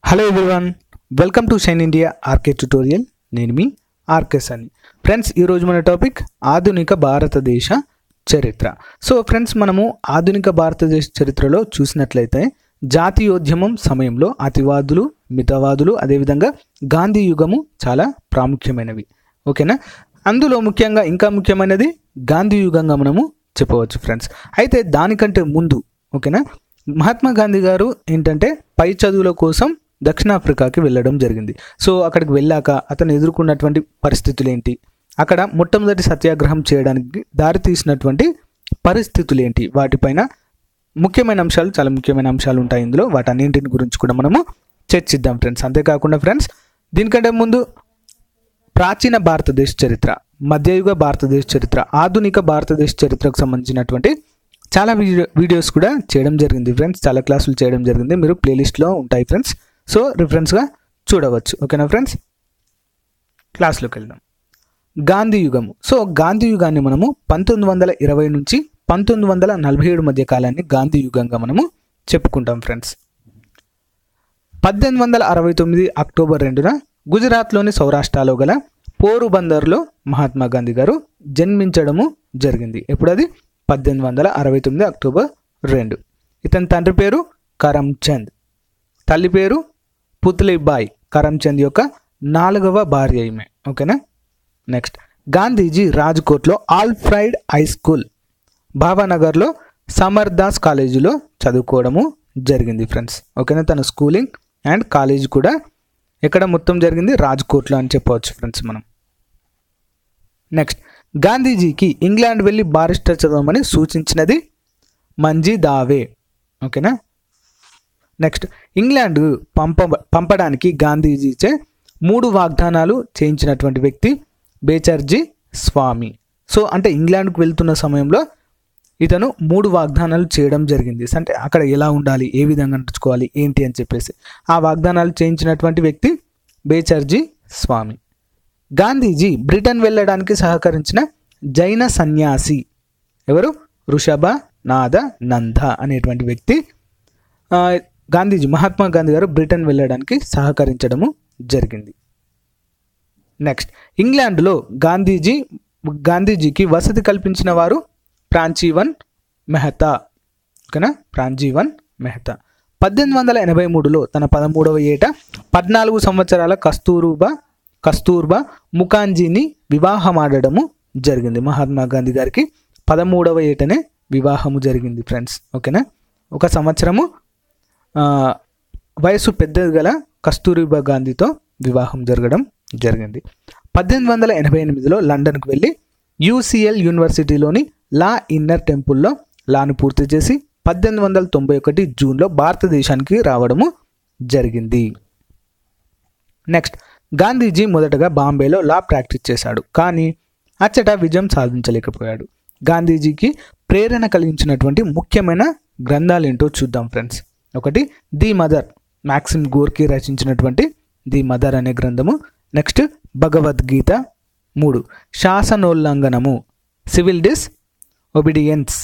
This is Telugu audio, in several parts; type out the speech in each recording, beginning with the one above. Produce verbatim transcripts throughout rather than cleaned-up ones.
Hello everyone, welcome to shine India RK tutorial. నేను మీ ఆర్కే సని. ఫ్రెండ్స్, ఈరోజు మన టాపిక్ ఆధునిక భారతదేశ చరిత్ర. సో ఫ్రెండ్స్, మనము ఆధునిక భారతదేశ చరిత్రలో చూసినట్లయితే జాతీయోద్యమం సమయంలో అతివాదులు, మితవాదులు, అదేవిధంగా గాంధీ యుగము చాలా ప్రాముఖ్యమైనవి. ఓకేనా? అందులో ముఖ్యంగా ఇంకా ముఖ్యమైనది గాంధీ యుగంగా మనము చెప్పవచ్చు ఫ్రెండ్స్. అయితే దానికంటే ముందు ఓకేనా మహాత్మా గాంధీ గారు ఏంటంటే పై చదువుల కోసం దక్షిణాఫ్రికాకి వెళ్ళడం జరిగింది. సో అక్కడికి వెళ్ళాక అతను ఎదుర్కొన్నటువంటి పరిస్థితులు ఏంటి, అక్కడ మొట్టమొదటి సత్యాగ్రహం చేయడానికి దారి తీసినటువంటి పరిస్థితులు ఏంటి, వాటిపైన ముఖ్యమైన అంశాలు, చాలా ముఖ్యమైన అంశాలు ఉంటాయి ఇందులో. వాటన్నింటిని గురించి కూడా మనము చర్చిద్దాం ఫ్రెండ్స్. అంతేకాకుండా ఫ్రెండ్స్, దీనికంటే ముందు ప్రాచీన భారతదేశ చరిత్ర, మధ్యయుగ భారతదేశ చరిత్ర, ఆధునిక భారతదేశ చరిత్రకు సంబంధించినటువంటి చాలా వీడియో వీడియోస్ కూడా చేయడం జరిగింది ఫ్రెండ్స్. చాలా క్లాసులు చేయడం జరిగింది, మీరు ప్లేలిస్ట్లో ఉంటాయి ఫ్రెండ్స్. సో రిఫరెన్స్గా చూడవచ్చు. ఓకేనా ఫ్రెండ్స్? క్లాస్లోకి వెళ్దాం. గాంధీ యుగము. సో గాంధీ యుగాన్ని మనము పంతొమ్మిది వందల ఇరవై నుంచి పంతొమ్మిది వందల నలభై ఏడు మధ్య కాలాన్ని గాంధీ యుగంగా మనము చెప్పుకుంటాం ఫ్రెండ్స్. పద్దెనిమిది వందల అరవై తొమ్మిది అక్టోబర్ రెండున గుజరాత్లోని సౌరాష్ట్రలో గల పోరుబందర్లో మహాత్మా గాంధీ గారు జన్మించడము జరిగింది. ఎప్పుడు అది? పద్దెనిమిది వందల అరవై తొమ్మిది అక్టోబర్ రెండు. ఇతని తండ్రి పేరు కరమ్చంద్, తల్లి పేరు పుత్లీబాయ్. కరమ్చంద్ యొక్క నాలుగవ భార్య ఈమె. ఓకేనా? నెక్స్ట్, గాంధీజీ రాజ్కోట్లో ఆల్ఫ్రైడ్ హై స్కూల్, భావానగర్లో సమర్దాస్ కాలేజీలో చదువుకోవడము జరిగింది ఫ్రెండ్స్. ఓకేనా? తన స్కూలింగ్ అండ్ కాలేజ్ కూడా ఎక్కడ మొత్తం జరిగింది? రాజ్కోట్లో అని చెప్పవచ్చు ఫ్రెండ్స్ మనం. నెక్స్ట్, గాంధీజీకి ఇంగ్లాండ్ వెళ్ళి బారిస్టర్ చదవమని సూచించినది మంజీ దావే. ఓకేనా? నెక్స్ట్, ఇంగ్లాండ్ పంప పంపడానికి గాంధీజీచే మూడు వాగ్దానాలు చేయించినటువంటి వ్యక్తి బేచర్జీ స్వామి. సో అంటే ఇంగ్లాండ్కు వెళ్తున్న సమయంలో ఇతను మూడు వాగ్దానాలు చేయడం జరిగింది. అంటే అక్కడ ఎలా ఉండాలి, ఏ విధంగా నడుచుకోవాలి, ఏంటి అని చెప్పేసి ఆ వాగ్దానాలు చేయించినటువంటి వ్యక్తి బేచర్జీ స్వామి. గాంధీజీ బ్రిటన్ వెళ్ళడానికి సహకరించిన జైన సన్యాసి ఎవరు? వృషభ నాథ నంద అనేటువంటి వ్యక్తి గాంధీజీ మహాత్మా గాంధీ గారు బ్రిటన్ వెళ్ళడానికి సహకరించడము జరిగింది. నెక్స్ట్, ఇంగ్లాండ్లో గాంధీజీ గాంధీజీకి వసతి కల్పించిన వారు ప్రాంజీవన్ మెహతా. ఓకేనా? ప్రాంజీవన్ మెహతా. పద్దెనిమిది వందల ఎనభై మూడులో తన పదమూడవ ఏట పద్నాలుగు సంవత్సరాల కస్తూర్బా కస్తూర్బా ముఖర్జీని వివాహమాడడము జరిగింది. మహాత్మా గాంధీ గారికి పదమూడవ ఏటనే వివాహము జరిగింది ఫ్రెండ్స్. ఓకేనా? ఒక సంవత్సరము వయసు పెద్దది గల కస్తూరిబా గాంధీతో వివాహం జరగడం జరిగింది. పద్దెనిమిది వందల ఎనభై ఎనిమిదిలో లండన్కు వెళ్ళి యూసిఎల్ యూనివర్సిటీలోని లా ఇన్నర్ టెంపుల్లో లాను పూర్తి చేసి పద్దెనిమిది వందల తొంభై ఒకటి జూన్లో భారతదేశానికి రావడము జరిగింది. నెక్స్ట్, గాంధీజీ మొదటగా బాంబేలో లా ప్రాక్టీస్ చేశాడు, కానీ అచ్చట విజయం సాధించలేకపోయాడు. గాంధీజీకి ప్రేరణ కలిగించినటువంటి ముఖ్యమైన గ్రంథాలు ఏంటో చూద్దాం ఫ్రెండ్స్. ఒకటి ది మదర్, మ్యాక్సిమ్ గోర్కీ రచించినటువంటి ది మదర్ అనే గ్రంథము. నెక్స్ట్, భగవద్గీత. మూడు, శాసనోల్లంఘనము, సివిల్ డిస్ ఒబిడియన్స్.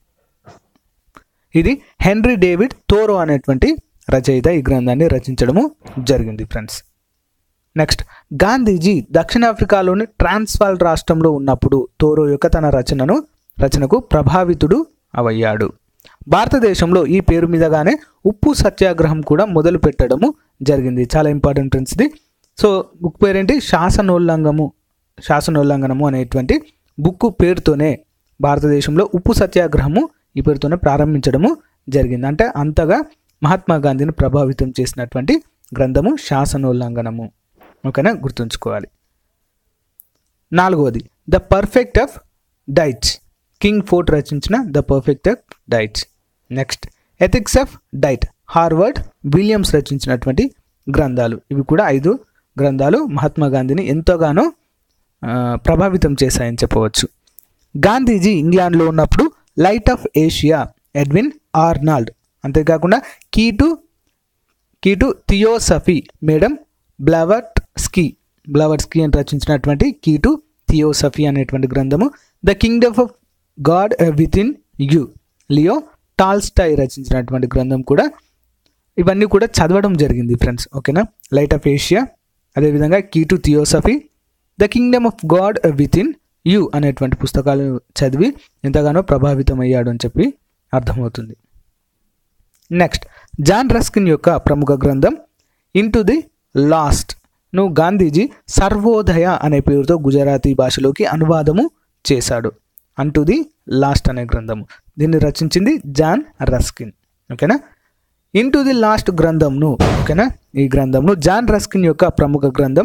ఇది హెన్రీ డేవిడ్ థోరో అనేటువంటి రచయిత ఈ గ్రంథాన్ని రచించడము జరిగింది ఫ్రెండ్స్. నెక్స్ట్, గాంధీజీ దక్షిణాఫ్రికాలోని ట్రాన్స్వాల్ రాష్ట్రంలో ఉన్నప్పుడు థోరో యొక్క తన రచనను రచనకు ప్రభావితుడు అవయ్యాడు. భారతదేశంలో ఈ పేరు మీదగానే ఉప్పు సత్యాగ్రహం కూడా మొదలు పెట్టడము జరిగింది. చాలా ఇంపార్టెంట్ ఫ్రెండ్స్ ఇది. సో బుక్ పేరేంటి? శాసనోల్లంఘనము శాసనోల్లంఘనము అనేటువంటి బుక్ పేరుతోనే భారతదేశంలో ఉప్పు సత్యాగ్రహము ఈ పేరుతోనే ప్రారంభించడము జరిగింది. అంటే అంతగా మహాత్మా గాంధీని ప్రభావితం చేసినటువంటి గ్రంథము శాసనోల్లంఘనము. ఓకేనా? గుర్తుంచుకోవాలి. నాలుగవది the perfect of diets, Kingsford రచించిన the perfect of diets. Next, ethics of diet, Howard Williams రచించినటువంటి గ్రంథాలు. ఇవి కూడా ఐదు గ్రంథాలు మహాత్మా గాంధీని ఎంతగానో ప్రభావితం చేశాయని చెప్పవచ్చు. గాంధీజీ ఇంగ్లాండ్లో ఉన్నప్పుడు light of Asia, Edwin Arnold, అంతేకాకుండా key to key to theosophy, madam Blavatsky Blavatsky అని రచించినటువంటి కీ టు థియోసఫీ అనేటువంటి గ్రంథము. The kingdom of God within you, Leo Tolstoy రచించినటువంటి గ్రంథం కూడా ఇవన్నీ కూడా చదవడం జరిగింది ఫ్రెండ్స్. ఓకేనా. లైట్ ఆఫ్ ఏషియా, అదేవిధంగా key to theosophy, the kingdom of God within you అనేటువంటి పుస్తకాలు చదివి ఎంతగానో ప్రభావితం అయ్యాడు అని చెప్పి అర్థమవుతుంది. నెక్స్ట్, జాన్ రస్కిన్ యొక్క ప్రముఖ గ్రంథం ఇంటూ ది లాస్ట్ ను గాంధీజీ సర్వోదయ అనే పేరుతో గుజరాతీ భాషలోకి అనువాదము చేశాడు. అంటూ ది లాస్ట్ అనే గ్రంథము, దీన్ని రచించింది జాన్ రస్కిన్. ఓకేనా. ఇంటూ ది లాస్ట్ గ్రంథంను, ఓకేనా, ఈ గ్రంథంను జాన్ రస్కిన్ యొక్క ప్రముఖ గ్రంథం.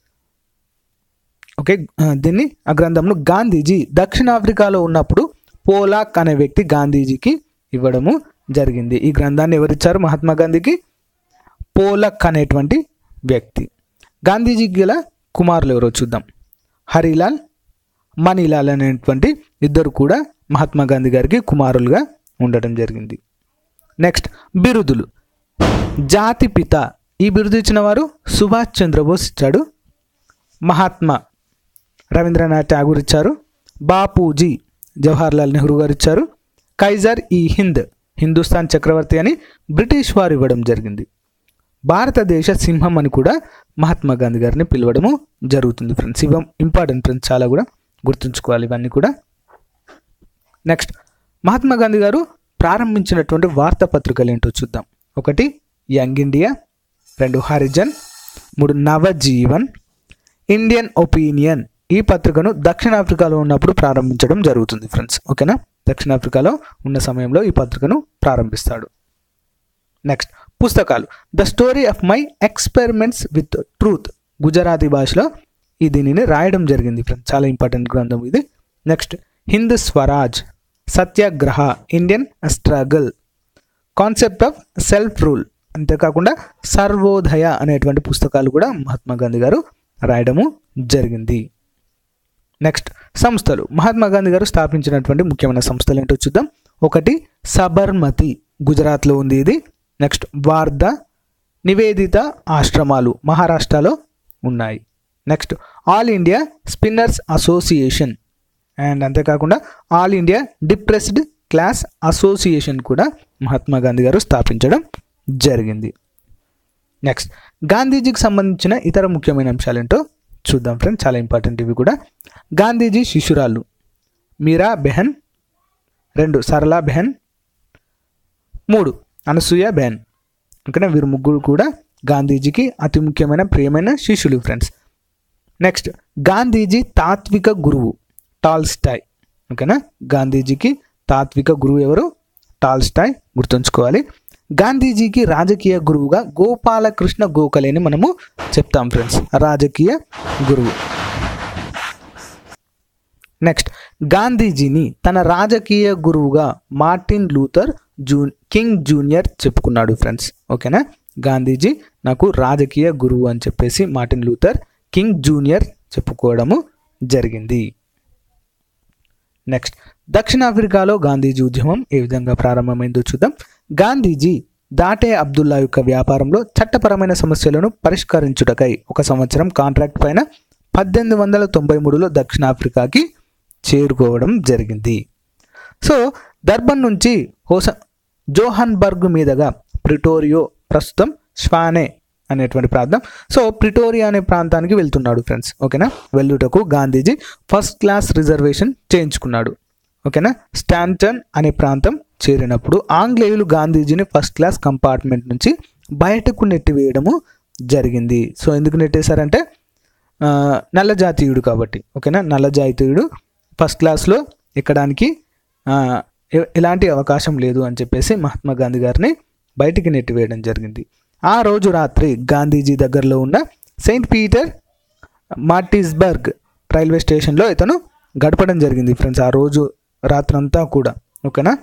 ఓకే, దీన్ని ఆ గ్రంథంను గాంధీజీ దక్షిణాఫ్రికాలో ఉన్నప్పుడు పోలాక్ అనే వ్యక్తి గాంధీజీకి ఇవ్వడము జరిగింది. ఈ గ్రంథాన్ని ఎవరిచ్చారు మహాత్మా గాంధీకి? పోలక్ అనేటువంటి వ్యక్తి. గాంధీజీకి గల కుమారులు ఎవరో చూద్దాం. హరిలాల్, మనీలాల్ అనేటువంటి ఇద్దరు కూడా మహాత్మా గాంధీ గారికి కుమారులుగా ఉండడం జరిగింది. నెక్స్ట్, బిరుదులు. జాతి పిత, ఈ బిరుదు ఇచ్చిన వారు సుభాష్ చంద్రబోస్ ఇచ్చాడు. మహాత్మా రవీంద్రనాథ్ ఠాగూర్ ఇచ్చారు. బాపూజీ జవహర్లాల్ నెహ్రూ గారు ఇచ్చారు. కైజర్ ఈ హింద్, హిందుస్థాన్ చక్రవర్తి అని బ్రిటిష్ వారు ఇవ్వడం జరిగింది. భారతదేశ సింహం అని కూడా మహాత్మా గాంధీ గారిని పిలవడము జరుగుతుంది ఫ్రెండ్స్. ఇవి ఇంపార్టెంట్ ఫ్రెండ్స్, చాలా కూడా గుర్తుంచుకోవాలి ఇవన్నీ కూడా. నెక్స్ట్, మహాత్మా గాంధీ గారు ప్రారంభించినటువంటి వార్తాపత్రికలు ఏంటో చూద్దాం. ఒకటి యంగ్ ఇండియా, రెండు హరిజన్, మూడు నవజీవన్, ఇండియన్ ఒపీనియన్. ఈ పత్రికను దక్షిణాఫ్రికాలో ఉన్నప్పుడు ప్రారంభించడం జరుగుతుంది ఫ్రెండ్స్. ఓకేనా. దక్షిణాఫ్రికాలో ఉన్న సమయంలో ఈ పత్రికను ప్రారంభిస్తాడు. నెక్స్ట్, పుస్తకాలు. The story of my experiments with truth, Gujarati భాషలో ఈ దీనిని రాయడం జరిగింది ఫ్రెండ్స్. చాలా ఇంపార్టెంట్ గ్రంథం ఇది. Next, Hind Swaraj, Satyagraha, Indian struggle, concept of self rule, అంతేకాకుండా సర్వోదయ అనేటువంటి పుస్తకాలు కూడా మహాత్మా గాంధీ గారు రాయడము జరిగింది. నెక్స్ట్, సంస్థలు. మహాత్మా గాంధీ గారు స్థాపించినటువంటి ముఖ్యమైన సంస్థలు ఏంటో చూద్దాం. ఒకటి సబర్మతి, గుజరాత్లో ఉంది ఇది. నెక్స్ట్, వార్ధా, నివేదిత ఆశ్రమాలు మహారాష్ట్రలో ఉన్నాయి. Next, all India spinners association, and అంతేకాకుండా all India depressed class association కూడా మహాత్మా గాంధీ గారు స్థాపించడం జరిగింది. నెక్స్ట్, గాంధీజీకి సంబంధించిన ఇతర ముఖ్యమైన అంశాలు ఏంటో చూద్దాం ఫ్రెండ్స్. చాలా ఇంపార్టెంట్ ఇవి కూడా. గాంధీజీ శిష్యురాళ్ళు మీరా బెహన్, రెండు సరళా బెహన్, మూడు అనసూయ బెహన్. ఓకేనా. వీరు ముగ్గురు కూడా గాంధీజీకి అతి ముఖ్యమైన ప్రియమైన శిష్యులు ఫ్రెండ్స్. నెక్స్ట్, గాంధీజీ తాత్విక గురువు టాల్స్టాయ్. ఓకేనా. గాంధీజీకి తాత్విక గురువు ఎవరు? టాల్స్టాయ్, గుర్తుంచుకోవాలి. గాంధీజీకి రాజకీయ గురువుగా గోపాలకృష్ణ గోఖలేని మనము చెప్తాం ఫ్రెండ్స్, రాజకీయ గురువు. నెక్స్ట్, గాంధీజీని తన రాజకీయ గురువుగా మార్టిన్ లూథర్ జూన్ కింగ్ జూనియర్ చెప్పుకున్నాడు ఫ్రెండ్స్. ఓకేనా. గాంధీజీ నాకు రాజకీయ గురువు అని చెప్పేసి మార్టిన్ లూథర్ కింగ్ జూనియర్ చెప్పుకోవడము జరిగింది. నెక్స్ట్, దక్షిణాఫ్రికాలో గాంధీజీ ఉద్యమం ఏ విధంగా ప్రారంభమైందో చూద్దాం. గాంధీజీ దాటే అబ్దుల్లా యొక్క వ్యాపారంలో చట్టపరమైన సమస్యలను పరిష్కరించుటకై ఒక సంవత్సరం కాంట్రాక్ట్ పైన పద్దెనిమిది వందల తొంభై మూడులో దక్షిణాఫ్రికాకి చేరుకోవడం జరిగింది. సో దర్బన్ నుంచి హోస జోహన్బర్గ్ మీదుగా ప్రిటోరియో, ప్రస్తుతం స్వానే అనేటువంటి ప్రాంతం, సో ప్రిటోరియా అనే ప్రాంతానికి వెళ్తున్నాడు ఫ్రెండ్స్. ఓకేనా. వెళ్ళుటకు గాంధీజీ ఫస్ట్ క్లాస్ రిజర్వేషన్ చేయించుకున్నాడు. ఓకేనా. స్టాంటన్ అనే ప్రాంతం చేరినప్పుడు ఆంగ్లేయులు గాంధీజీని ఫస్ట్ క్లాస్ కంపార్ట్మెంట్ నుంచి బయటకు నెట్టివేయడము జరిగింది. సో ఎందుకు నెట్టేశారంటే నల్ల జాతీయుడు కాబట్టి. ఓకేనా. నల్ల జాతీయుడు ఫస్ట్ క్లాస్లో ఎక్కడానికి ఎలాంటి అవకాశం లేదు అని చెప్పేసి మహాత్మా గాంధీ గారిని బయటికి నెట్టివేయడం జరిగింది. ఆ రోజు రాత్రి గాంధీజీ దగ్గరలో ఉన్న సెయింట్ పీటర్ మార్టిస్బర్గ్ రైల్వే స్టేషన్లో ఇతను గడపడం జరిగింది ఫ్రెండ్స్, ఆ రోజు రాత్రంతా కూడా. ఓకేనా.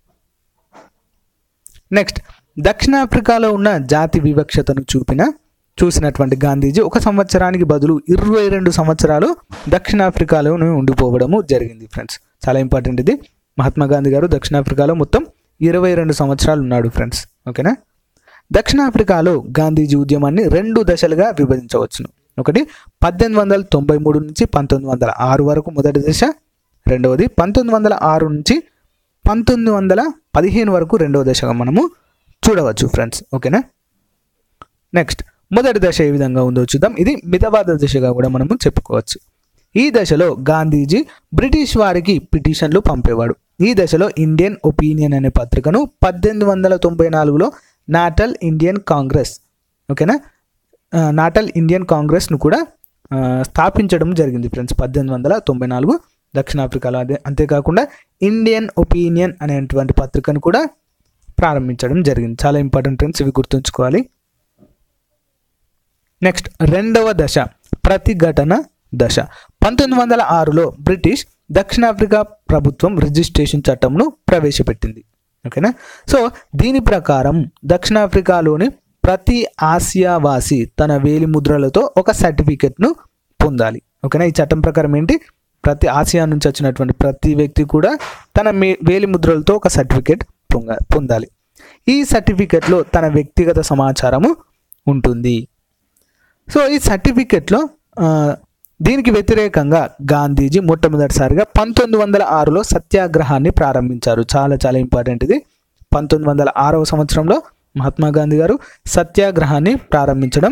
నెక్స్ట్, దక్షిణాఫ్రికాలో ఉన్న జాతి వివక్షతను చూపిన చూసినటువంటి గాంధీజీ ఒక సంవత్సరానికి బదులు ఇరవై రెండు సంవత్సరాలు దక్షిణాఫ్రికాలోనే ఉండిపోవడము జరిగింది ఫ్రెండ్స్. చాలా ఇంపార్టెంట్ ఇది. మహాత్మా గాంధీ గారు దక్షిణాఫ్రికాలో మొత్తం ఇరవై రెండు సంవత్సరాలు ఉన్నాడు ఫ్రెండ్స్. ఓకేనా. దక్షిణాఫ్రికాలో గాంధీజీ ఉద్యమాన్ని రెండు దశలుగా విభజించవచ్చును. ఒకటి పద్దెనిమిది వందల తొంభై మూడు నుంచి పంతొమ్మిది వందల ఆరు వరకు మొదటి దశ, రెండవది పంతొమ్మిది వందల ఆరు నుంచి పంతొమ్మిది వందల పదిహేను వరకు రెండవ దశగా మనము చూడవచ్చు ఫ్రెండ్స్. ఓకేనా. నెక్స్ట్ మొదటి దశ ఏ విధంగా ఉందో చూద్దాం. ఇది మితవాద దశగా కూడా మనము చెప్పుకోవచ్చు. ఈ దశలో గాంధీజీ బ్రిటిష్ వారికి పిటిషన్లు పంపేవాడు. ఈ దశలో ఇండియన్ ఒపీనియన్ అనే పత్రికను పద్దెనిమిది వందల తొంభై నాలుగులో నాటల్ ఇండియన్ కాంగ్రెస్ ఓకేనా నాటల్ ఇండియన్ కాంగ్రెస్ను కూడా స్థాపించడం జరిగింది ఫ్రెండ్స్ పద్దెనిమిది వందల తొంభై నాలుగు దక్షిణాఫ్రికాలో. అదే అంతేకాకుండా ఇండియన్ ఒపీనియన్ అనేటువంటి పత్రికను కూడా ప్రారంభించడం జరిగింది. చాలా ఇంపార్టెంట్ ఫ్రెండ్స్, ఇవి గుర్తుంచుకోవాలి. నెక్స్ట్ రెండవ దశ ప్రతిఘటన దశ. పంతొమ్మిది వందల ఆరులో బ్రిటిష్ దక్షిణాఫ్రికా ప్రభుత్వం రిజిస్ట్రేషన్ చట్టంను ప్రవేశపెట్టింది. ఓకేనా. సో దీని ప్రకారం దక్షిణాఫ్రికాలోని ప్రతి ఆసియావాసి తన వేలి ముద్రలతో ఒక సర్టిఫికెట్ను పొందాలి. ఓకేనా. ఈ చట్టం ప్రకారం ఏంటి, ప్రతి ఆసియా నుంచి వచ్చినటువంటి ప్రతి వ్యక్తి కూడా తన మే వేలి ముద్రలతో ఒక సర్టిఫికెట్ పొంద పొందాలి ఈ సర్టిఫికెట్లో తన వ్యక్తిగత సమాచారము ఉంటుంది. సో ఈ సర్టిఫికెట్లో దీనికి వ్యతిరేకంగా గాంధీజీ మొట్టమొదటిసారిగా పంతొమ్మిది వందల ఆరులో సత్యాగ్రహాన్ని ప్రారంభించారు. చాలా చాలా ఇంపార్టెంట్ ఇది. పంతొమ్మిది వందల ఆరవ సంవత్సరంలో మహాత్మా గాంధీ గారు సత్యాగ్రహాన్ని ప్రారంభించడం.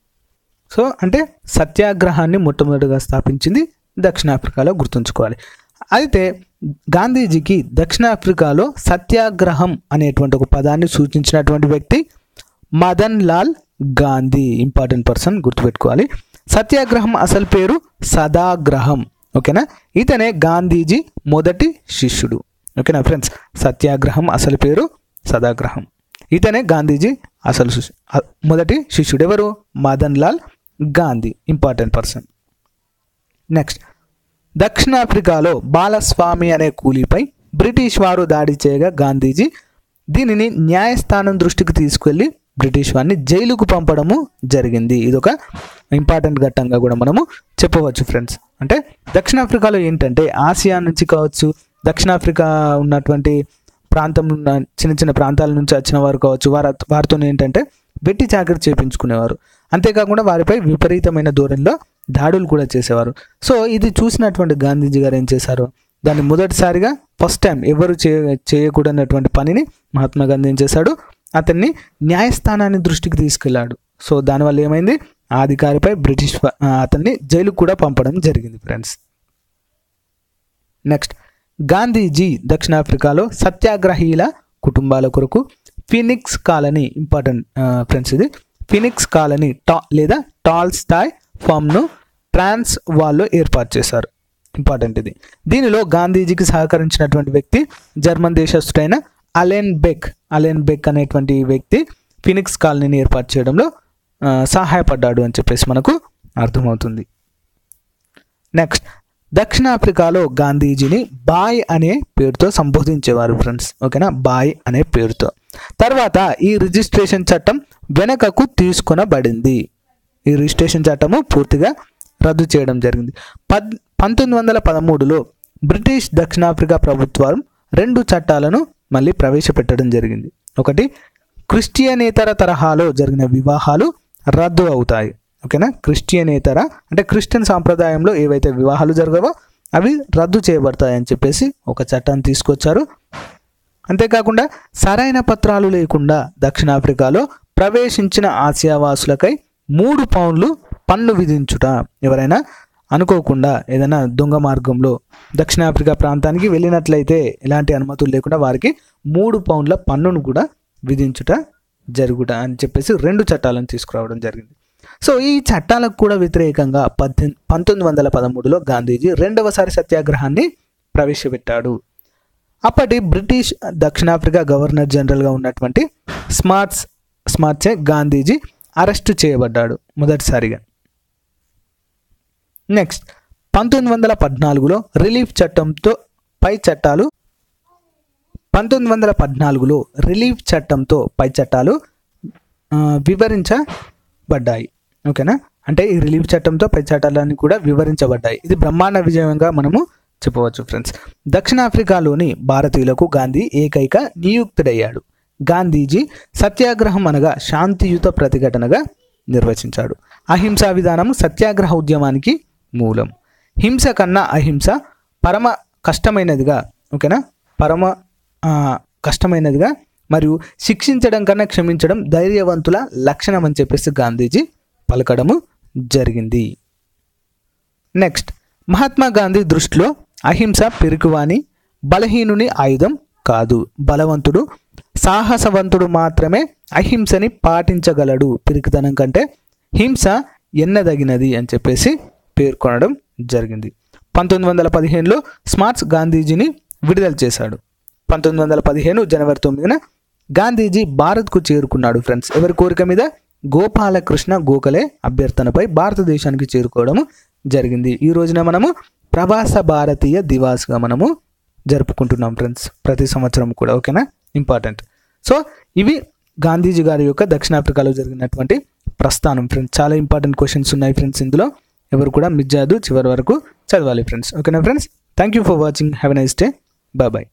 సో అంటే సత్యాగ్రహాన్ని మొట్టమొదటిగా స్థాపించింది దక్షిణాఫ్రికాలో, గుర్తుంచుకోవాలి. అయితే గాంధీజీకి దక్షిణాఫ్రికాలో సత్యాగ్రహం అనేటువంటి ఒక పదాన్ని సూచించినటువంటి వ్యక్తి మదన్ లాల్ గాంధీ. ఇంపార్టెంట్ పర్సన్, గుర్తుపెట్టుకోవాలి. సత్యాగ్రహం అసలు పేరు సదాగ్రహం. ఓకేనా. ఇతనే గాంధీజీ మొదటి శిష్యుడు. ఓకేనా ఫ్రెండ్స్. సత్యాగ్రహం అసలు పేరు సదాగ్రహం. ఇతనే గాంధీజీ అసలు మొదటి శిష్యుడు. ఎవరు? Madan Lal Gandhi. Important person. Next దక్షిణాఫ్రికాలో బాలస్వామి అనే కూలీపై బ్రిటిష్ వారు దాడి చేయగా గాంధీజీ దీనిని న్యాయస్థానం దృష్టికి తీసుకెళ్లి బ్రిటిష్ వారిని జైలుకు పంపడము జరిగింది. ఇదొక ఇంపార్టెంట్ ఘట్టంగా కూడా మనము చెప్పవచ్చు ఫ్రెండ్స్. అంటే దక్షిణాఫ్రికాలో ఏంటంటే ఆసియా నుంచి కావచ్చు, దక్షిణాఫ్రికా ఉన్నటువంటి ప్రాంతం ఉన్న చిన్న చిన్న ప్రాంతాల నుంచి వచ్చిన వారు కావచ్చు, వారి వారితో ఏంటంటే వెట్టి చాకరీ చేపించుకునేవారు. అంతేకాకుండా వారిపై విపరీతమైన ధోరణిలో దాడులు కూడా చేసేవారు. సో ఇది చూసినటువంటి గాంధీజీ గారు ఏం చేశారు, దాన్ని మొదటిసారిగా ఫస్ట్ టైం ఎవరు చే చేయకూడనటువంటి పనిని మహాత్మా గాంధీ ఏం చేశాడు, అతన్ని న్యాయస్థానాన్ని దృష్టికి తీసుకెళ్లాడు. సో దానివల్ల ఏమైంది, ఆ అధికారిపై బ్రిటిష్ అతన్ని జైలుకు కూడా పంపడం జరిగింది ఫ్రెండ్స్. నెక్స్ట్ గాంధీజీ దక్షిణాఫ్రికాలో సత్యాగ్రహీల కుటుంబాల కొరకు ఫినిక్స్ కాలనీ, ఇంపార్టెంట్ ఫ్రెండ్స్ ఇది, ఫినిక్స్ కాలనీ టా లేదా టాల్స్టాయ్ ఫామ్ను ట్రాన్స్ వాల్లో ఏర్పాటు చేశారు. ఇంపార్టెంట్ ఇది. దీనిలో గాంధీజీకి సహకరించినటువంటి వ్యక్తి జర్మన్ దేశస్థుడైన అలెన్ బెక్ అలెన్ బెక్ అనేటువంటి వ్యక్తి ఫినిక్స్ కాలనీని ఏర్పాటు చేయడంలో సహాయపడ్డాడు అని చెప్పేసి మనకు అర్థమవుతుంది. నెక్స్ట్ దక్షిణాఫ్రికాలో గాంధీజీని బాయ్ అనే పేరుతో సంబోధించేవారు ఫ్రెండ్స్. ఓకేనా, బాయ్ అనే పేరుతో. తర్వాత ఈ రిజిస్ట్రేషన్ చట్టం వెనకకు తీసుకొనబడింది. ఈ రిజిస్ట్రేషన్ చట్టము పూర్తిగా రద్దు చేయడం జరిగింది. పద్ పంతొమ్మిది వందల పదమూడులో బ్రిటిష్ దక్షిణాఫ్రికా ప్రభుత్వం రెండు చట్టాలను మళ్ళీ ప్రవేశపెట్టడం జరిగింది. ఒకటి, క్రిస్టియనేతర తరహాలో జరిగిన వివాహాలు రద్దు అవుతాయి. ఓకేనా, క్రిస్టియనేతర అంటే క్రిస్టియన్ సాంప్రదాయంలో ఏవైతే వివాహాలు జరగవో అవి రద్దు చేయబడతాయి అని చెప్పేసి ఒక చట్టాన్ని తీసుకొచ్చారు. అంతేకాకుండా సరైన పత్రాలు లేకుండా దక్షిణాఫ్రికాలో ప్రవేశించిన ఆసియావాసులకై మూడు పౌండ్లు పన్ను విధించుట. ఎవరైనా అనుకోకుండా ఏదైనా దొంగ మార్గంలో దక్షిణాఫ్రికా ప్రాంతానికి వెళ్ళినట్లయితే ఎలాంటి అనుమతులు లేకుండా వారికి మూడు పౌండ్ల పన్నును కూడా విధించుట జరుగుట అని చెప్పేసి రెండు చట్టాలను తీసుకురావడం జరిగింది. సో ఈ చట్టాలకు కూడా వ్యతిరేకంగా పద్దెనిమిది పంతొమ్మిది వందల పదమూడులో గాంధీజీ రెండవసారి సత్యాగ్రహాన్ని ప్రవేశపెట్టాడు. అప్పటి బ్రిటిష్ దక్షిణాఫ్రికా గవర్నర్ జనరల్గా ఉన్నటువంటి స్మార్ట్స్ స్మార్ట్సే గాంధీజీ అరెస్టు చేయబడ్డాడు మొదటిసారిగా. నెక్స్ట్ పంతొమ్మిది వందల పద్నాలుగులో రిలీఫ్ చట్టంతో పై చట్టాలు పంతొమ్మిది వందల పద్నాలుగులో రిలీఫ్ చట్టంతో పై చట్టాలు వివరించబడ్డాయి. ఓకేనా, అంటే ఈ రిలీఫ్ చట్టంతో పై చట్టాలన్నీ కూడా వివరించబడ్డాయి. ఇది బ్రహ్మాండ విజయంగా మనము చెప్పవచ్చు ఫ్రెండ్స్. దక్షిణాఫ్రికాలోని భారతీయులకు గాంధీ ఏకైక నియుక్తుడయ్యాడు. గాంధీజీ సత్యాగ్రహం అనగా శాంతియుత ప్రతిఘటనగా నిర్వచించాడు. అహింసా విధానం సత్యాగ్రహ ఉద్యమానికి మూలం. హింస కన్నా అహింస పరమ కష్టమైనదిగా ఓకేనా పరమ కష్టమైనదిగా మరియు శిక్షించడం కన్నా క్షమించడం ధైర్యవంతుల లక్షణం అని చెప్పేసి గాంధీజీ పలకడము జరిగింది. నెక్స్ట్, మహాత్మా గాంధీ దృష్టిలో అహింస పిరికివాని, బలహీనుని ఆయుధం కాదు. బలవంతుడు, సాహసవంతుడు మాత్రమే అహింసని పాటించగలడు. పిరికితనం కంటే హింస ఎన్నదగినది అని చెప్పేసి పేర్కొనడం జరిగింది. పంతొమ్మిది వందల పదిహేనులో స్మార్ట్స్ గాంధీజీని విడుదల చేశాడు. పంతొమ్మిది వందల పదిహేను జనవరి తొమ్మిదిన గాంధీజీ భారత్కు చేరుకున్నాడు ఫ్రెండ్స్. ఎవరి కోరిక మీద? గోపాలకృష్ణ గోఖలే అభ్యర్థనపై భారతదేశానికి చేరుకోవడం జరిగింది. ఈ రోజున మనము ప్రవాస భారతీయ దివాస్గా మనము జరుపుకుంటున్నాం ఫ్రెండ్స్, ప్రతి సంవత్సరం కూడా. ఓకేనా, ఇంపార్టెంట్. సో ఇవి గాంధీజీ గారి యొక్క దక్షిణాఫ్రికాలో జరిగినటువంటి ప్రస్థానం ఫ్రెండ్స్. చాలా ఇంపార్టెంట్ క్వశ్చన్స్ ఉన్నాయి ఫ్రెండ్స్ ఇందులో, ఎవరు కూడా మిస్ చేయదు, చివరి వరకు చదవాలి ఫ్రెండ్స్. ఓకేనా friends, thank you for watching, have a nice day, bye bye.